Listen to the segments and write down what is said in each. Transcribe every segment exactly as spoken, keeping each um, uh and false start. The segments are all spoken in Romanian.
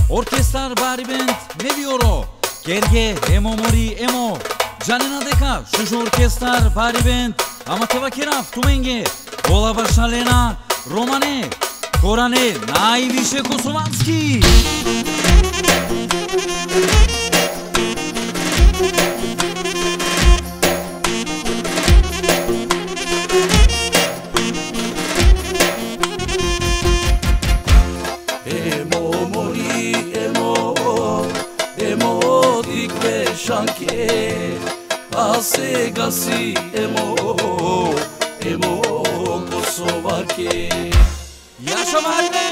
Orkestrar bari band ne diyor o? Gerge, emo mori, emo Canina deka, şuş orkestrar bari band Ama teva keraf, tumenge Vola bašalena, romane Korane, najviše kosovanski Emo mori, emo, emo dikve šanke A se gasi emo, emo Kosovake Yaşa mahalle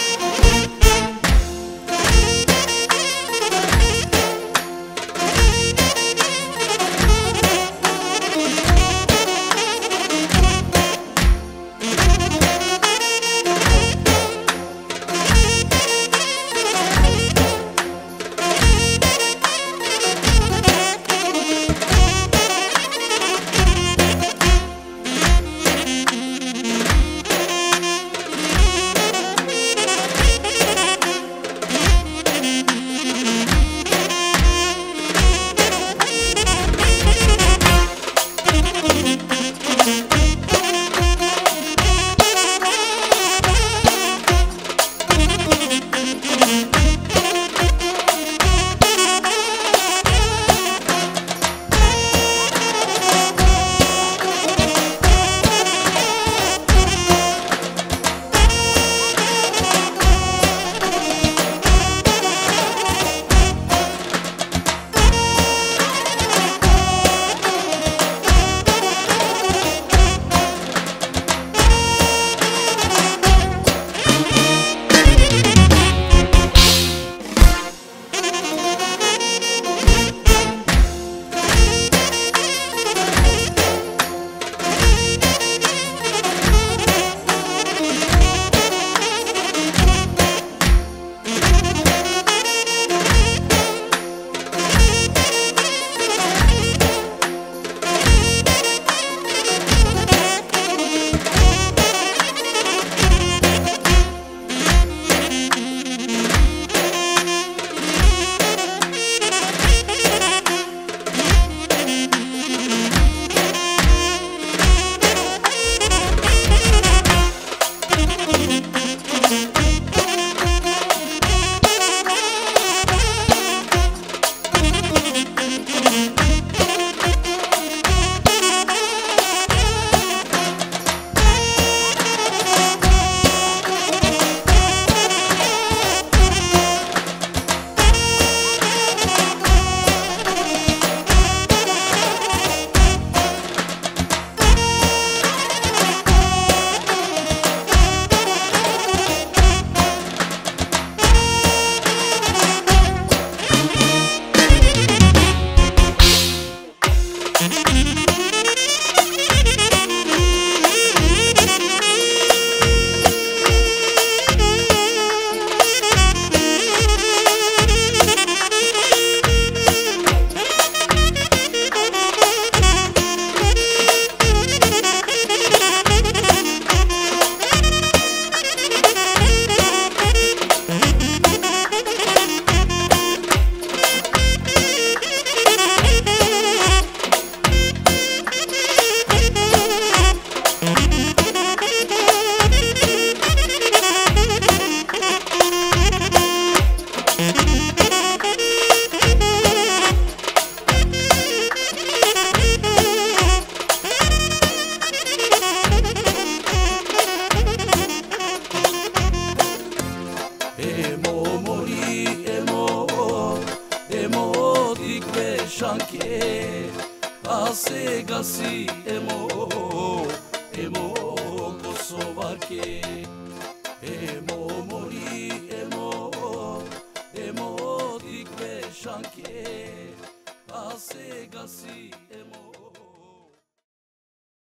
šanke A se gasi emo, emo Kosovake